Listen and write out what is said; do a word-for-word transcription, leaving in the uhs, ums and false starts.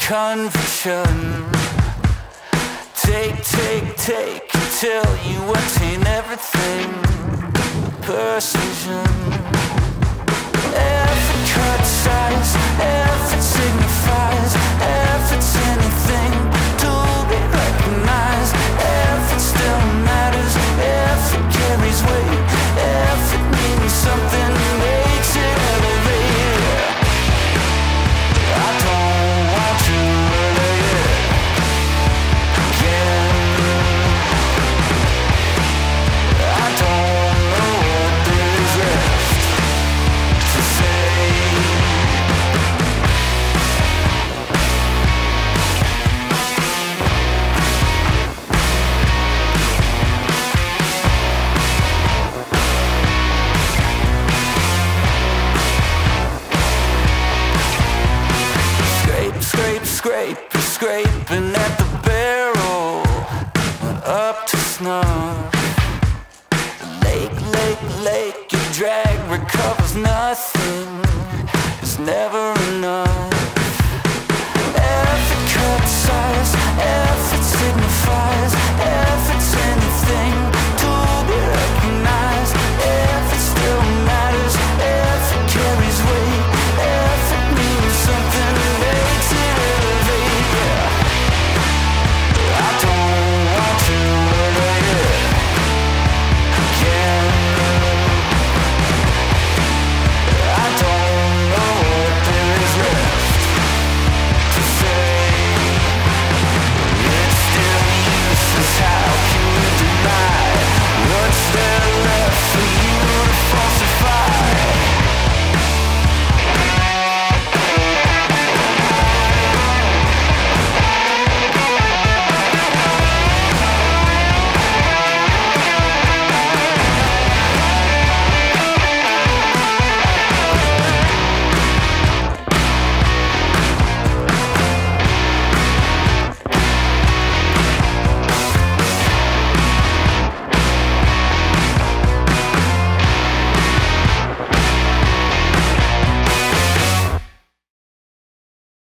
conviction. Take, take, take until you attain everything. Precision. Effort cut size, effort signifies, effort's anything to be recognized. Effort still matters, effort carries weight, effort means something, makes it elevate. I don't want to relate again. I don't know what there's left to say. Scrape, scrape, scrape, you're scraping at the barrel, not up to snuff. Lake, lake, lake, your drag recovers nothing. It's never